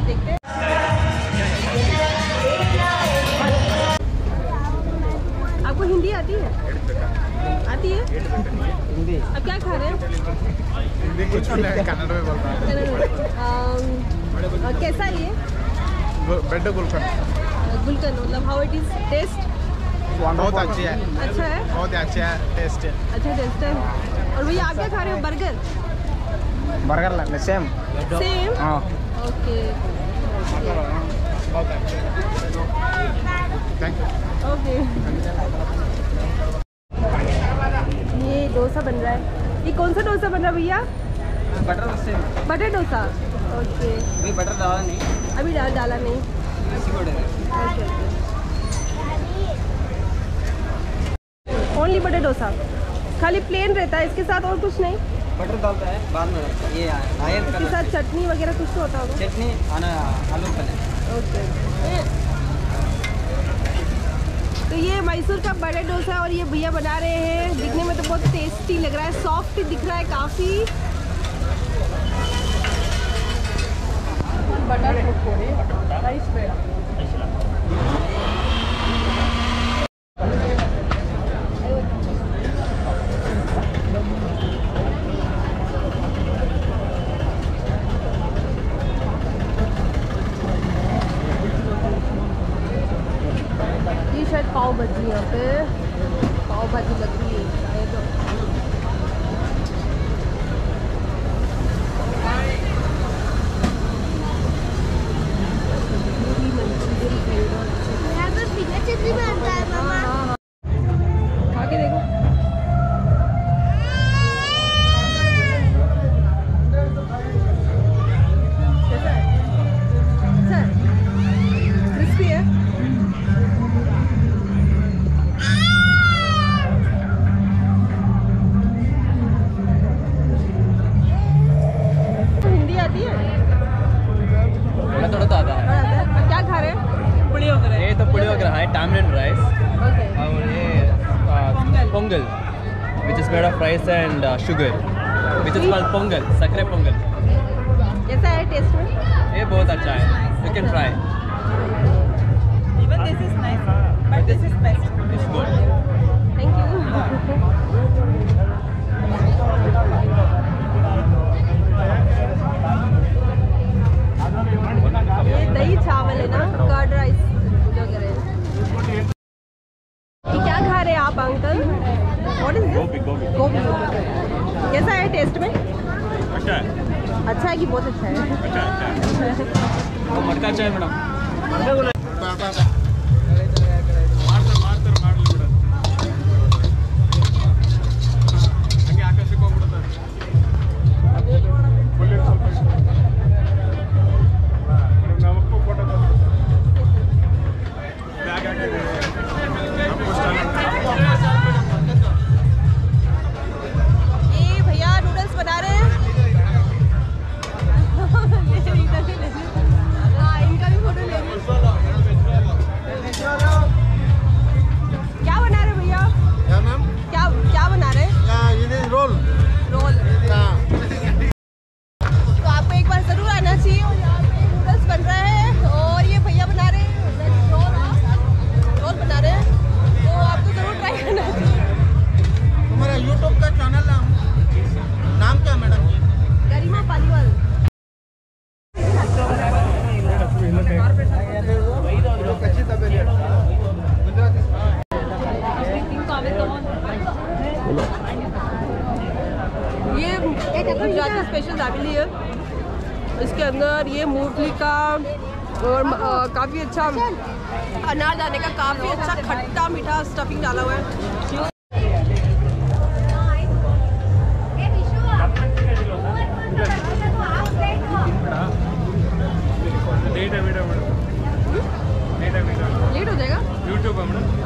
देखते हैं। आपको हिंदी आती है? आती है हिंदी। अब क्या खा रहे हैं? हिंदी कुछ कन्नड़ में बोल रहा है। कैसा है ये? बेड गुलकंद। गुलकंद मतलब हाउ इट इज टेस्ट? बहुत अच्छी है। अच्छा है? बहुत अच्छा है टेस्ट। अच्छा टेस्ट है। और भैया आप क्या खा रहे हो? बर्गर? बर्गर लगने सेम सेम? हाँ। Okay thank you. ओके। ये डोसा बन रहा है। ये कौन सा डोसा बन रहा है भैया? Butter same. Butter dosa. Okay. अभी बटर डाला नहीं। अभी डाला नहीं। ओके। ओनली बटर डोसा, खाली प्लेन रहता है, इसके साथ और कुछ नहीं? बटर डालता है बाद में, ये आयल इसके साथ चटनी वगैरह कुछ तो होता होगा? चटनी आलू पनीर। ओके। तो ये मैसूर का बड़ा डोसा और ये भैया बना रहे हैं। दिखने में तो बहुत टेस्टी लग रहा है, सॉफ्ट दिख रहा है काफ़ी। बटर राइस पे पाव भाजी, यहाँ पे पाव भाजी लग रही है शायद। चिल्ली बनता है मामा। खा के देखो। कैसा है? अच्छा है? क्रिस्पी है? Pongal, which is made of rice and sugar, which is called pongal, sakre pongal. कैसा है टेस्ट में? ये बहुत अच्छा है. You can try. Even this is nice, but this is best. It's good. Thank you. ये दही चावल है ना, कर्ड राइस जो कह रहे हैं। क्या खा रहे हैं आप अंकल? What is this? गोभी। कैसा है टेस्ट में? अच्छा है. अच्छा है कि बहुत अच्छा है? अच्छा है. मटका चाय मैडम. गुजराती स्पेशल दाबेली है। इसके अंदर ये मूंगफली का और काफ़ी अच्छा अनारदाने का काफ़ी अच्छा खट्टा मीठा स्टफिंग डाला हुआ है। लेट हो जाएगा यूट्यूब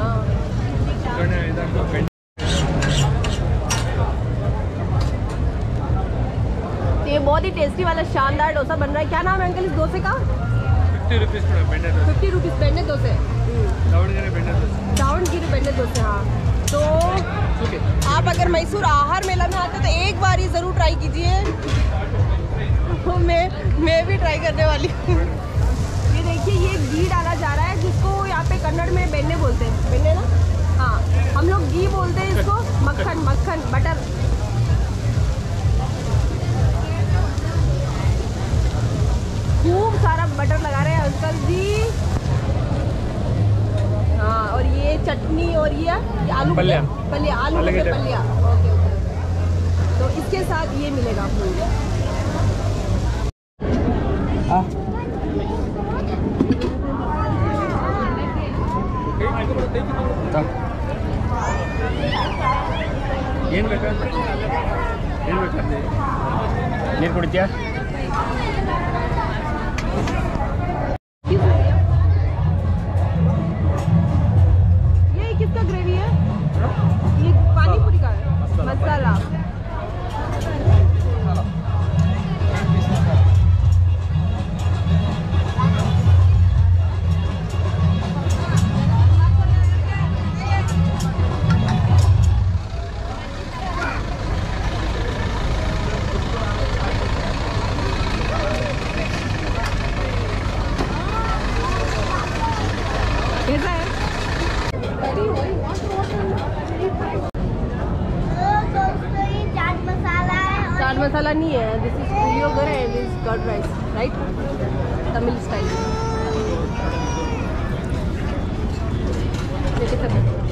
ये बहुत ही टेस्टी वाला शानदार डोसा बन रहा है। क्या नाम है अंकल इस डोसे का? 50 रुपीज़ 50 रुपीज़ बेंडे डोसे। दावणगिरी बेंडे डोसे। हाँ, तो आप अगर मैसूर आहार मेला में आते तो एक बार ही ज़रूर ट्राई कीजिए। मैं भी ट्राई करने वाली हूँ। घी डाला जा रहा है, जिसको यहाँ पे कन्नड़ में बेन्ने बोलते हैं। बेन्ने ना, हाँ, हम लोग घी बोलते हैं इसको। मक्खन, मक्खन, बटर। खूब सारा बटर लगा रहे हैं अंकल जी। हाँ, और ये चटनी और ये आलू पल्लिया। पल्लिया, आलू के पल्लिया। ओके ओके, तो इसके साथ ये मिलेगा आपको। ಏನು ಬೇಕಾ ಏನು ಬೇಕಾದ್ರೆ ನೀರು ಕುಡಿತೀಯಾ? ये किसका ग्रेवी है? ये पानी पूरी का है? मसाला। कैसा है? दोस्तों ये चाट मसाला है और चाट मसाला नहीं है, this is puliyogare and this curd rice, right? Tamil style. ये कैसा है?